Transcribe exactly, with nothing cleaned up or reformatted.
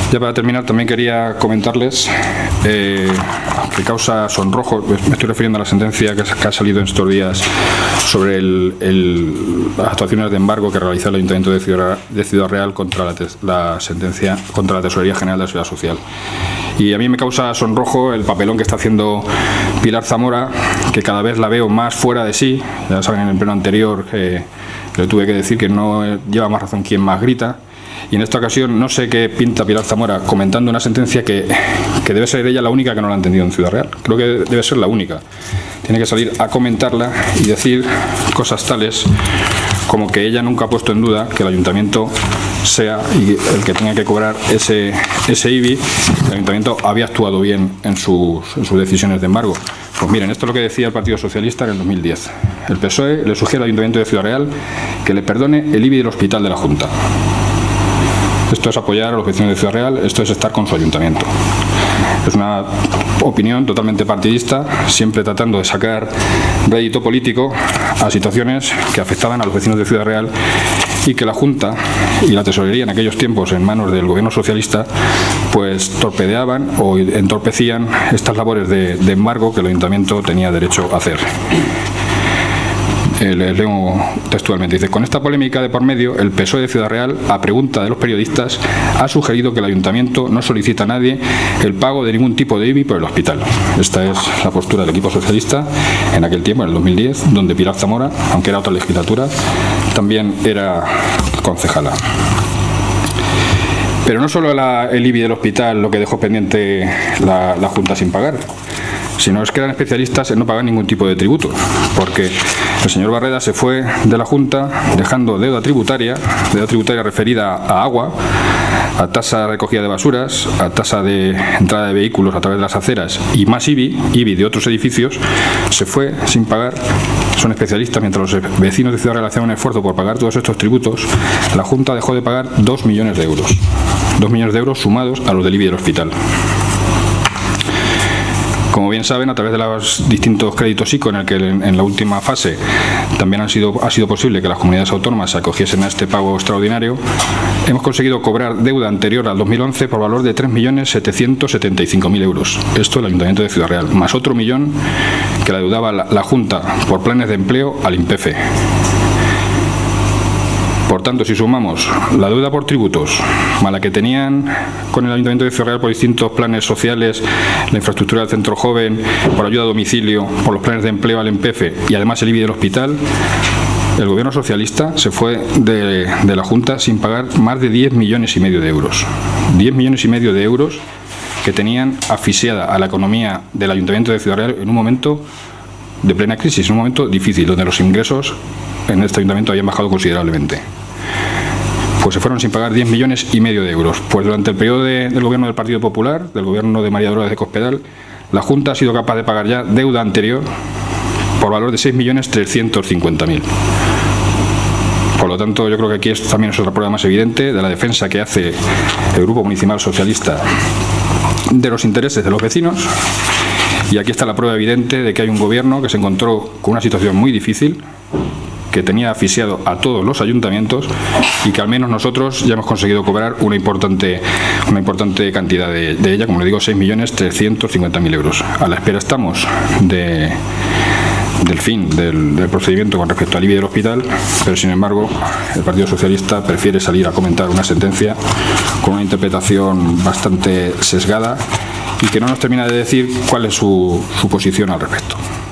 Ya para terminar, también quería comentarles eh, que causa sonrojo, me estoy refiriendo a la sentencia que, que ha salido en estos días sobre el, el, las actuaciones de embargo que realizó el Ayuntamiento de Ciudad, de Ciudad Real contra la, la sentencia contra la Tesorería General de la Seguridad Social. Y a mí me causa sonrojo el papelón que está haciendo Pilar Zamora, que cada vez la veo más fuera de sí. Ya saben, en el pleno anterior eh, le tuve que decir que no lleva más razón quien más grita. Y en esta ocasión no sé qué pinta Pilar Zamora comentando una sentencia que, que debe ser ella la única que no la ha entendido en Ciudad Real. Creo que debe ser la única. Tiene que salir a comentarla y decir cosas tales como que ella nunca ha puesto en duda que el Ayuntamiento sea el que tenga que cobrar ese, ese I B I. El Ayuntamiento había actuado bien en sus, en sus decisiones de embargo. Pues miren, esto es lo que decía el Partido Socialista en el dos mil diez. El P S O E le sugiere al Ayuntamiento de Ciudad Real que le perdone el I B I del hospital de la Junta. Esto es apoyar a los vecinos de Ciudad Real, esto es estar con su ayuntamiento. Es una opinión totalmente partidista, siempre tratando de sacar rédito político a situaciones que afectaban a los vecinos de Ciudad Real y que la Junta y la Tesorería en aquellos tiempos en manos del gobierno socialista pues torpedeaban o entorpecían estas labores de, de embargo que el ayuntamiento tenía derecho a hacer. Eh, les leo textualmente, dice: con esta polémica de por medio, el P S O E de Ciudad Real, a pregunta de los periodistas, ha sugerido que el Ayuntamiento no solicita a nadie el pago de ningún tipo de I B I por el hospital. Esta es la postura del equipo socialista en aquel tiempo, en el dos mil diez, donde Pilar Zamora, aunque era otra legislatura, también era concejala. Pero no solo la, el I B I del hospital lo que dejó pendiente la, la Junta sin pagar, sino es que eran especialistas en no pagar ningún tipo de tributo, porque el señor Barreda se fue de la Junta dejando deuda tributaria, deuda tributaria referida a agua, a tasa de recogida de basuras, a tasa de entrada de vehículos a través de las aceras y más I B I, I B I de otros edificios. Se fue sin pagar. Son especialistas, mientras los vecinos de Ciudad Real hacían un esfuerzo por pagar todos estos tributos, la Junta dejó de pagar dos millones de euros. dos millones de euros sumados a los del I B I del hospital. Como bien saben, a través de los distintos créditos I C O en el que en la última fase también han sido, ha sido posible que las comunidades autónomas se acogiesen a este pago extraordinario, hemos conseguido cobrar deuda anterior al dos mil once por valor de tres millones setecientos setenta y cinco mil euros. Esto el Ayuntamiento de Ciudad Real, más otro millón que la deudaba la, la Junta por planes de empleo al INPEFE. Por tanto, si sumamos la deuda por tributos, más la que tenían con el Ayuntamiento de Ciudad Real por distintos planes sociales, la infraestructura del centro joven, por ayuda a domicilio, por los planes de empleo al INPEFE y además el I B I del hospital, el gobierno socialista se fue de, de la Junta sin pagar más de diez millones y medio de euros. diez millones y medio de euros que tenían asfixiada a la economía del Ayuntamiento de Ciudad Real en un momento de plena crisis, en un momento difícil, donde los ingresos en este ayuntamiento habían bajado considerablemente. Pues se fueron sin pagar diez millones y medio de euros. Pues durante el periodo de, del gobierno del Partido Popular, del gobierno de María Dolores de Cospedal, la Junta ha sido capaz de pagar ya deuda anterior por valor de seis millones trescientos cincuenta mil. Por lo tanto, yo creo que aquí es, también es otra prueba más evidente de la defensa que hace el Grupo Municipal Socialista de los intereses de los vecinos. Y aquí está la prueba evidente de que hay un gobierno que se encontró con una situación muy difícil, que tenía asfixiado a todos los ayuntamientos y que al menos nosotros ya hemos conseguido cobrar una importante, una importante cantidad de, de ella, como le digo, seis millones trescientos cincuenta mil euros. A la espera estamos de, del fin del, del procedimiento con respecto al I B I del hospital, pero sin embargo el Partido Socialista prefiere salir a comentar una sentencia con una interpretación bastante sesgada y que no nos termina de decir cuál es su, su posición al respecto.